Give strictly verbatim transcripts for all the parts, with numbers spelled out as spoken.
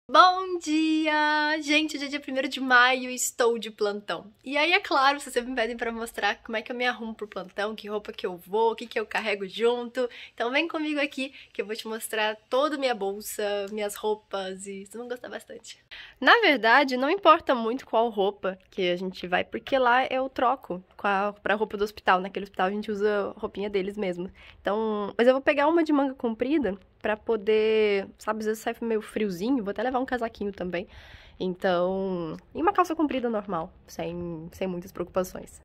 Bom dia! Gente, hoje é dia primeiro de maio e estou de plantão. E aí, é claro, vocês sempre me pedem pra mostrar como é que eu me arrumo pro plantão, que roupa que eu vou, o que que eu carrego junto. Então vem comigo aqui que eu vou te mostrar toda minha bolsa, minhas roupas e vocês vão gostar bastante. Na verdade, não importa muito qual roupa que a gente vai, porque lá eu troco com a, pra roupa do hospital. Naquele hospital a gente usa a roupinha deles mesmo. Então, mas eu vou pegar uma de manga comprida pra poder, sabe, às vezes sai meio friozinho, vou até levar um casaquinho também. Então, e uma calça comprida normal, sem, sem muitas preocupações.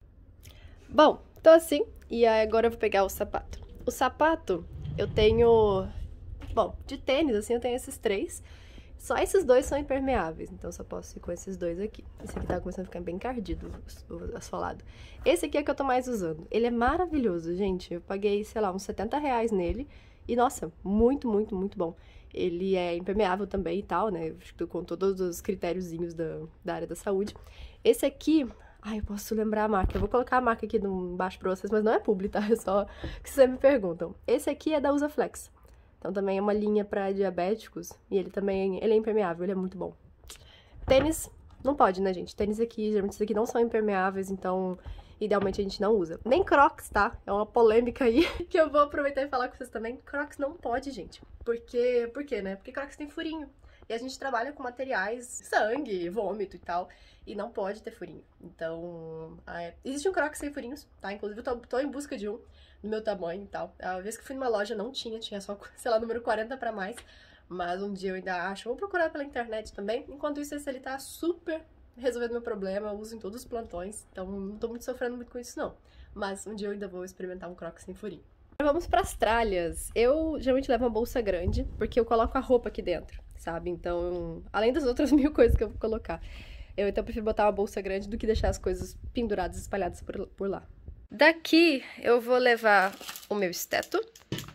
Bom, tô assim, e agora eu vou pegar o sapato. O sapato, eu tenho, bom, de tênis, assim, eu tenho esses três. Só esses dois são impermeáveis, então eu só posso ir com esses dois aqui. Esse aqui tá começando a ficar bem encardido, o assolado. Esse aqui é o que eu tô mais usando. Ele é maravilhoso, gente. Eu paguei, sei lá, uns setenta reais nele. E, nossa, muito, muito, muito bom. Ele é impermeável também e tal, né? Com todos os critériozinhos da, da área da saúde. Esse aqui... Ai, eu posso lembrar a marca. Eu vou colocar a marca aqui embaixo pra vocês, mas não é publi, tá? É só que vocês me perguntam. Esse aqui é da Usaflex. Então também é uma linha pra diabéticos. E ele também ele é impermeável, ele é muito bom. Tênis, não pode, né, gente? Tênis aqui, geralmente esses aqui não são impermeáveis, então... Idealmente a gente não usa. Nem Crocs, tá? É uma polêmica aí que eu vou aproveitar e falar com vocês também. Crocs não pode, gente. Porque... Por quê, né? Porque Crocs tem furinho. E a gente trabalha com materiais, sangue, vômito e tal. E não pode ter furinho. Então... É... Existe um Crocs sem furinhos, tá? Inclusive eu tô, tô em busca de um no meu tamanho e tal. A vez que fui numa loja não tinha. Tinha só, sei lá, número quarenta pra mais. Mas um dia eu ainda acho. Vou procurar pela internet também. Enquanto isso, esse ele tá super... resolvendo meu problema, eu uso em todos os plantões, então não tô muito sofrendo muito com isso não. Mas um dia eu ainda vou experimentar um Crocs sem furinho. Agora vamos pras tralhas. Eu geralmente levo uma bolsa grande, porque eu coloco a roupa aqui dentro, sabe? Então, além das outras mil coisas que eu vou colocar, eu então prefiro botar uma bolsa grande do que deixar as coisas penduradas, espalhadas por, por lá. Daqui eu vou levar o meu esteto,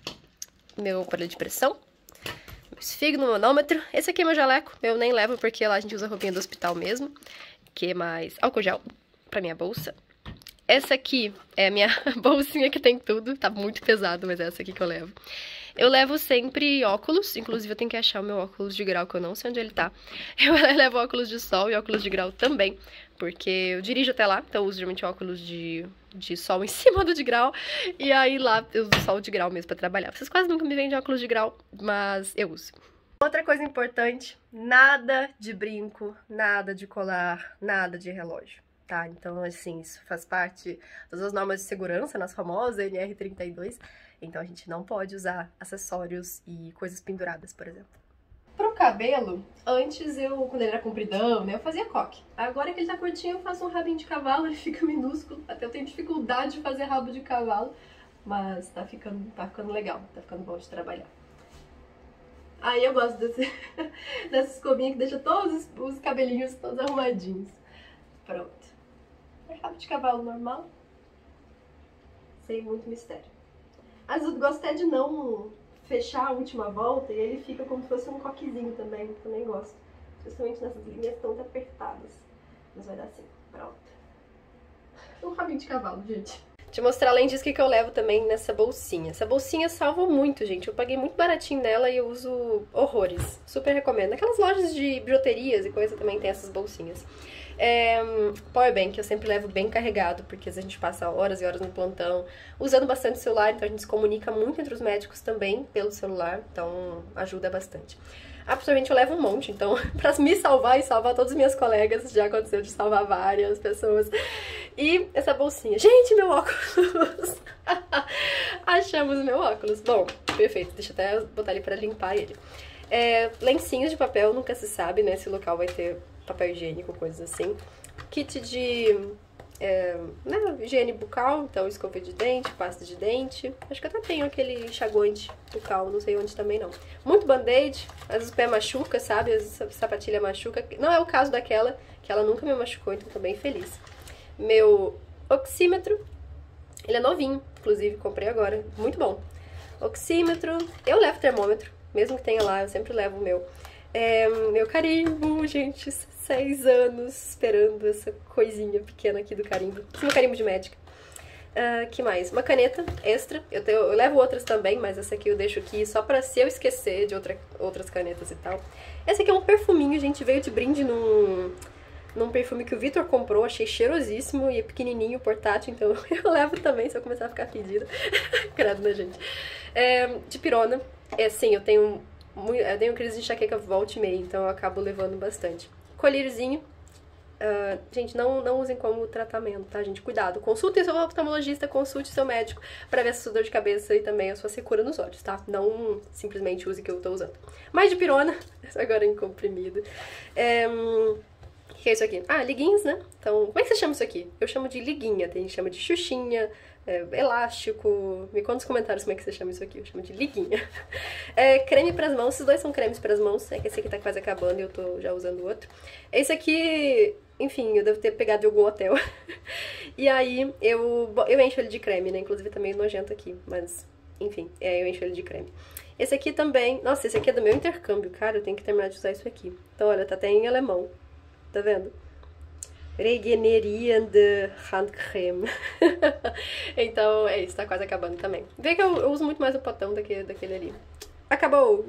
meu aparelho de pressão, esfígado no manômetro. Esse aqui é meu jaleco, eu nem levo porque lá a gente usa a roupinha do hospital mesmo. Que mais? Álcool gel pra minha bolsa. Essa aqui é a minha bolsinha que tem tudo, tá muito pesado, mas é essa aqui que eu levo. Eu levo sempre óculos, inclusive eu tenho que achar o meu óculos de grau, que eu não sei onde ele tá. Eu levo óculos de sol e óculos de grau também, porque eu dirijo até lá, então eu uso geralmente óculos de, de sol em cima do de grau, e aí lá eu uso sol de grau mesmo pra trabalhar. Vocês quase nunca me vendem óculos de grau, mas eu uso. Outra coisa importante, nada de brinco, nada de colar, nada de relógio, tá? Então, assim, isso faz parte das normas de segurança, nas famosas N R trinta e dois, então a gente não pode usar acessórios e coisas penduradas, por exemplo. Pro cabelo, antes eu, quando ele era compridão, né, eu fazia coque. Agora que ele tá curtinho, eu faço um rabinho de cavalo, ele fica minúsculo, até eu tenho dificuldade de fazer rabo de cavalo, mas tá ficando, tá ficando legal, tá ficando bom de trabalhar. Aí eu gosto desse, dessa escovinha que deixa todos os, os cabelinhos todos arrumadinhos. Pronto. É rabo de cavalo normal. Sem muito mistério. Às vezes eu gosto até de não fechar a última volta e ele fica como se fosse um coquezinho também. Também gosto. Especialmente nessas linhas tão apertadas. Mas vai dar assim. Pronto. Um rabinho de cavalo, gente. Deixa eu mostrar além disso o que eu levo também nessa bolsinha. Essa bolsinha salva muito, gente. Eu paguei muito baratinho nela e eu uso horrores. Super recomendo. Aquelas lojas de bijuterias e coisa também tem essas bolsinhas. É, Powerbank eu sempre levo bem carregado, porque a gente passa horas e horas no plantão, usando bastante celular, então a gente se comunica muito entre os médicos também pelo celular, então ajuda bastante. Absolutamente eu levo um monte, então pra me salvar e salvar todas as minhas colegas, já aconteceu de salvar várias pessoas. E essa bolsinha. Gente, meu óculos! Achamos o meu óculos. Bom, perfeito, deixa eu até botar ali pra limpar ele. É, lencinhos de papel, nunca se sabe, né, se o local vai ter papel higiênico, coisas assim. Kit de é, né, higiene bucal, então escova de dente, pasta de dente. Acho que até tenho aquele enxaguante bucal, não sei onde também não. Muito band-aid, às vezes o pé machuca, sabe? Às vezes a sapatilha machuca. Não é o caso daquela, que ela nunca me machucou, então tô bem feliz. Meu oxímetro, ele é novinho, inclusive, comprei agora, muito bom. Oxímetro, eu levo termômetro, mesmo que tenha lá, eu sempre levo o meu. É, meu carimbo, gente, seis anos esperando essa coisinha pequena aqui do carimbo. Esse é meu carimbo de médica. Uh, que mais? Uma caneta extra. Eu, tenho, eu levo outras também, mas essa aqui eu deixo aqui só pra se eu esquecer de outra, outras canetas e tal. Esse aqui é um perfuminho, gente. Veio de brinde num, num perfume que o Vitor comprou. Achei cheirosíssimo e é pequenininho, portátil. Então eu levo também se eu começar a ficar fedida. Credo, né, gente? É, de pirona. É, sim, eu tenho, eu tenho crise de enxaqueca volta e meia, então eu acabo levando bastante. Colíriozinho. Uh, gente, não, não usem como tratamento, tá, gente? Cuidado. Consultem seu oftalmologista, consulte seu médico pra ver a sua dor de cabeça e também a sua secura nos olhos, tá? Não simplesmente use o que eu tô usando. Mais de pirona, agora em comprimido. É, o que é isso aqui? Ah, liguinhos, né? Então, como é que você chama isso aqui? Eu chamo de liguinha, tem gente que chama de xuxinha, é, elástico. Me conta nos comentários como é que você chama isso aqui. Eu chamo de liguinha. É, creme pras mãos, esses dois são cremes pras mãos. É que esse aqui tá quase acabando e eu tô já usando o outro. Esse aqui... Enfim, eu devo ter pegado de algum hotel. E aí, eu, eu encho ele de creme, né? Inclusive tá meio nojento aqui, mas... Enfim, é, eu encho ele de creme. Esse aqui também... Nossa, esse aqui é do meu intercâmbio, cara. Eu tenho que terminar de usar isso aqui. Então, olha, tá até em alemão. Tá vendo? Regenerierende Handcreme. Então, é isso. Tá quase acabando também. Vê que eu, eu uso muito mais o potão do que daquele ali. Acabou!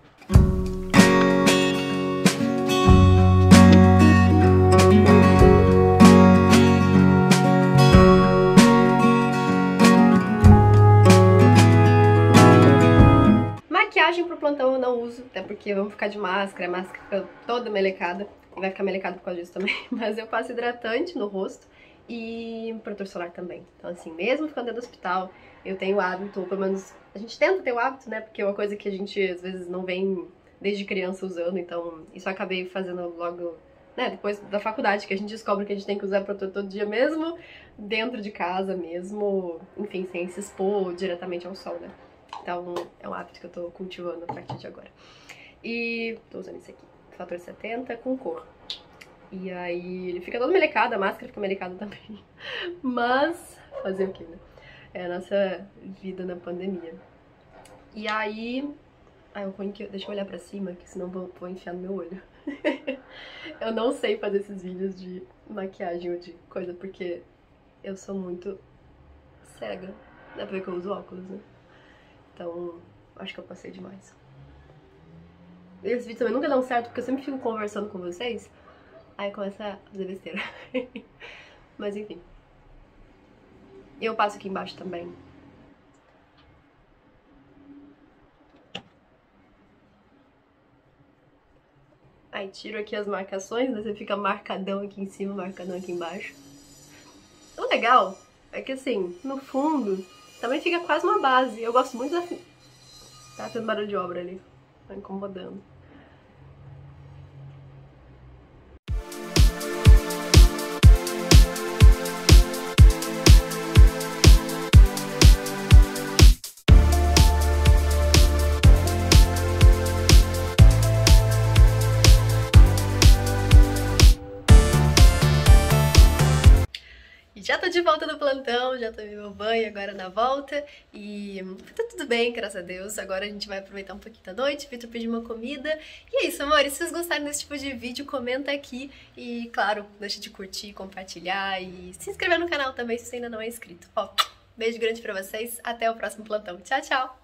Maquiagem pro plantão eu não uso, até porque vamos ficar de máscara, a máscara fica toda melecada, e vai ficar melecada por causa disso também, mas eu passo hidratante no rosto e protetor solar também. Então assim, mesmo ficando dentro do hospital, eu tenho o hábito, ou pelo menos a gente tenta ter o hábito, né, porque é uma coisa que a gente às vezes não vem desde criança usando, então isso eu acabei fazendo logo, né, depois da faculdade, que a gente descobre que a gente tem que usar protetor todo dia mesmo, dentro de casa mesmo, enfim, sem se expor diretamente ao sol, né. Então, é um hábito que eu tô cultivando a partir de agora. E tô usando esse aqui, fator setenta com cor. E aí, ele fica todo melecado, a máscara fica melecada também. Mas, fazer o quê, né? É a nossa vida na pandemia. E aí... Ah, eu ponho que... Deixa eu olhar pra cima, que senão vou, vou enfiar no meu olho. Eu não sei fazer esses vídeos de maquiagem ou de coisa, porque eu sou muito cega. Dá pra ver que eu uso óculos, né? Então, acho que eu passei demais. E esses vídeos também nunca dão certo, porque eu sempre fico conversando com vocês, aí começa a fazer besteira. Mas enfim. Eu passo aqui embaixo também. Aí tiro aqui as marcações, né? Você fica marcadão aqui em cima, marcadão aqui embaixo. O legal é que assim, no fundo... também fica quase uma base. Eu gosto muito da... Tá tendo barulho de obra ali. Tá incomodando. Já tô de volta do plantão, já tomei meu banho agora na volta e tá tudo bem, graças a Deus. Agora a gente vai aproveitar um pouquinho da noite, Vitor pediu uma comida. E é isso, amores, se vocês gostarem desse tipo de vídeo, comenta aqui e, claro, deixa de curtir, compartilhar e se inscrever no canal também se você ainda não é inscrito. Ó, beijo grande pra vocês, até o próximo plantão. Tchau, tchau!